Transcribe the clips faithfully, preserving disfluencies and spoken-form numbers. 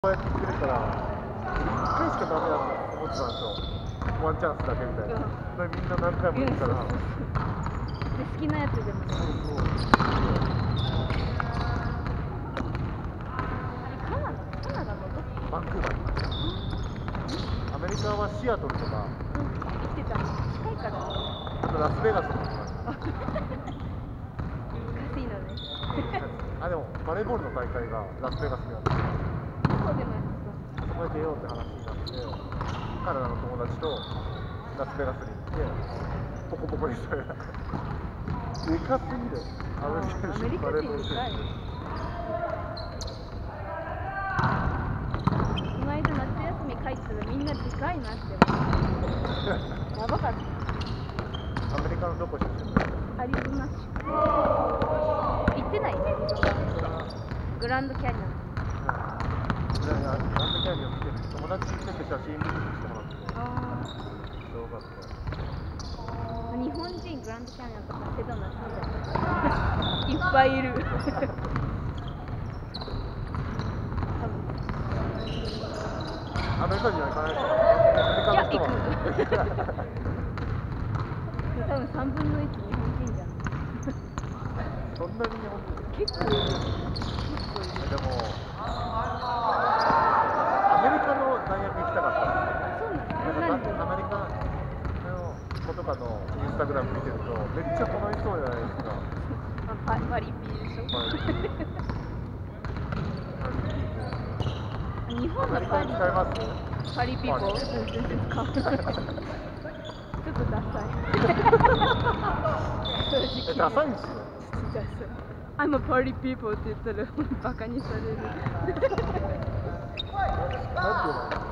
こうやって来るから、いっかいしかダメだと思ってたんですよ。ワンチャンスだけみたいな。それみんな何回も言うから。 で好きなやつでもね。 そうそう。 カナダ、カナダのどこ？ バンクーバーに。アメリカはシアトルとか。 うん、来てた。近いから。 ラスベガスとか。 カジノね。 あ、でもバレーボールの大会がラスベガスであって。 そうでもやった。 そこで出ようって話になって、カナダの友達とラスベガスに行って、ポコポコにされた。でかすぎる。アメリカ人バレーボール選手。 この間夏休み帰ったらみんなでかいなって思ってやばかった。 アメリカのどこ出身ですか？ アリゾナ州。行ってない？グランドキャニオン。 グランドキャニオン来て友達に来て写真見せてもらって。 ああ。 すごかった。 日本人グランドキャニオンとかセドナ住んでる。いっぱいいる。 アメリカ人は行かないですか？アメリカの人は。 いや、行く。多分さんぶんのいち日本人じゃん。 そんなに日本人？ 結構いる。結構いる。 でもアメリカの大学行きたかった。 そうなんだ。 なんかアメリカの子とかのインスタグラム見てるとめっちゃ楽しそうじゃないですか。 パパリピでしょ。日本のパリ使います？ パリピーポー全然使わない。ちょっとダサい。 え、ダサいんですよ。 ダサい。I'm a party people って言ったらバカにされる。 なんていうの？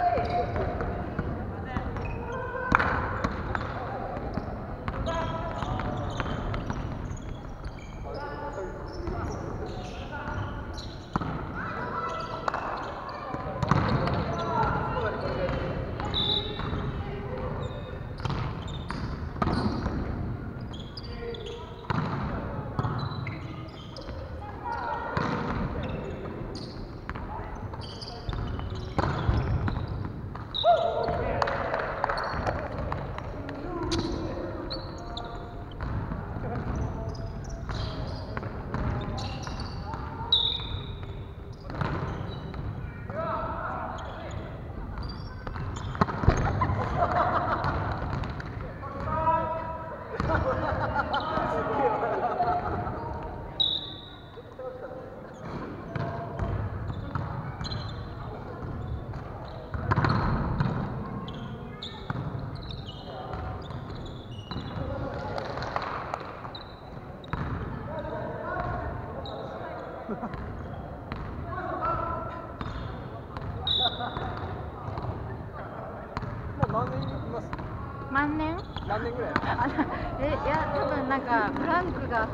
もう何年います？ 万年？ 何年ぐらい？ え、いや、多分なんかブランクがあって。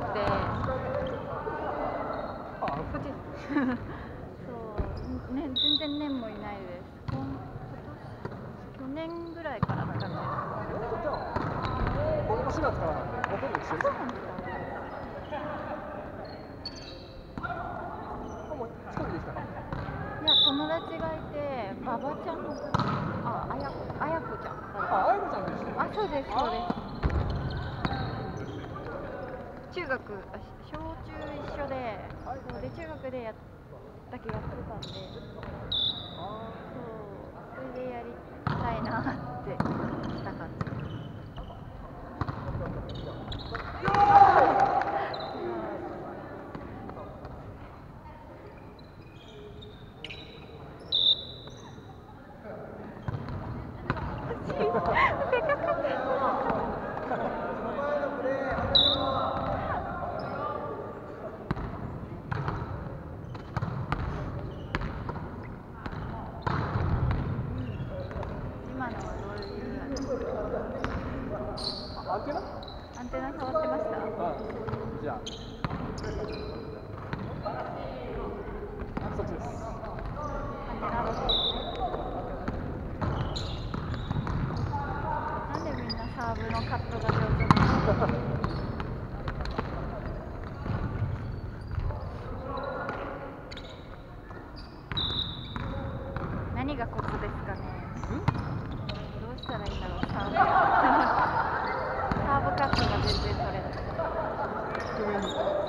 あ、こっち。 そう、ね、全然年もいないです。今去年ぐらいからだったんです。 僕もしがつからなんで、ほとんど一緒です。 そうなんですか。 もう一人でしたか？ いや、友達がいて、馬場ちゃん、あ、あやこ、あやこちゃん。 あ、あやこちゃんでした。 あ、そうです、そうです。中学、あ、小中一緒で、そうで中学でやった気がしてたんで、そう、それでやりたいなってしたかった。 アンテナ？ アンテナ触ってました？ あ、じゃあそっちです。 アンテナロスですね。なんでみんなサーブのカットが上手なの？ 何がコツですかね。どうしたらいいんだろう。サーブサーブカットが全然取れない。 低めに。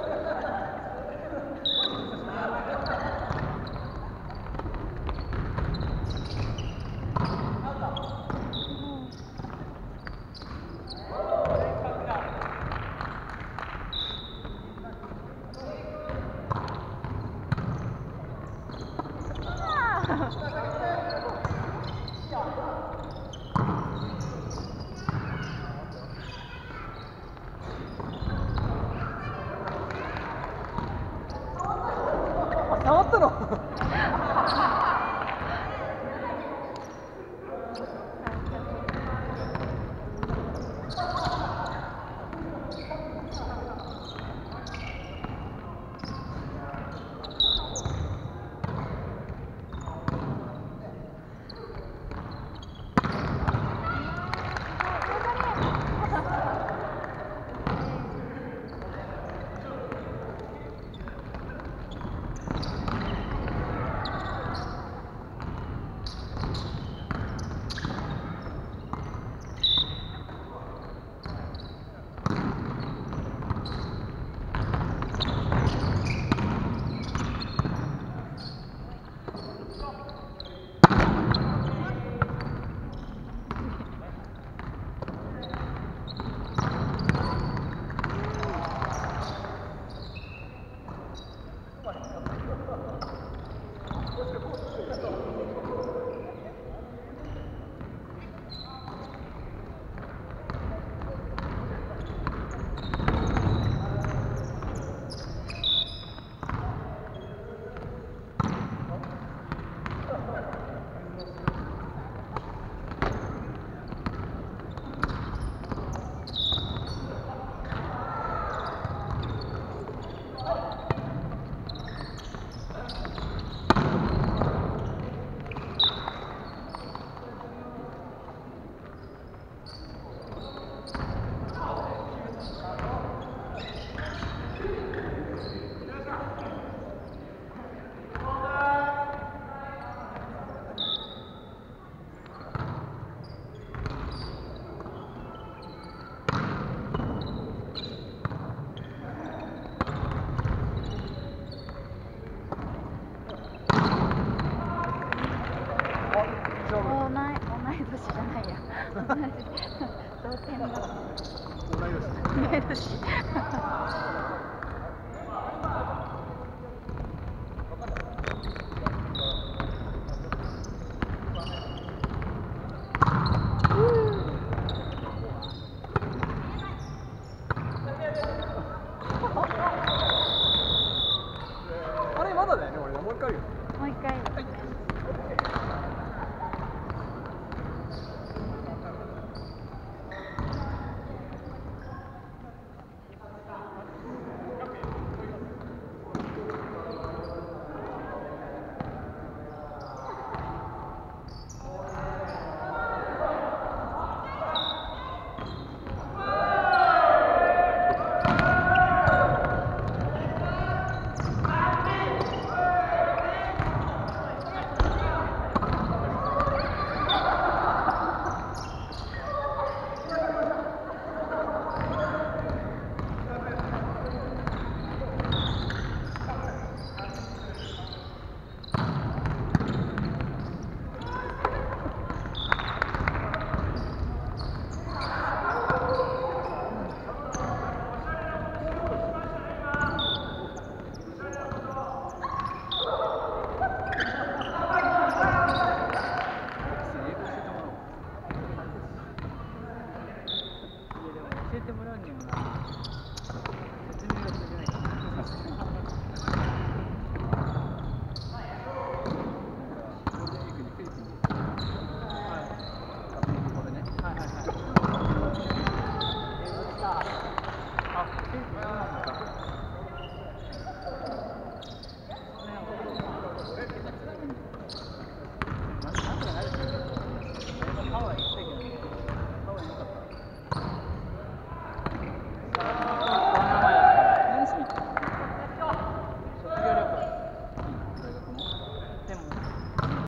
触ったの同い同い年じゃないや。同じ同点だ。 同い年。 同い年。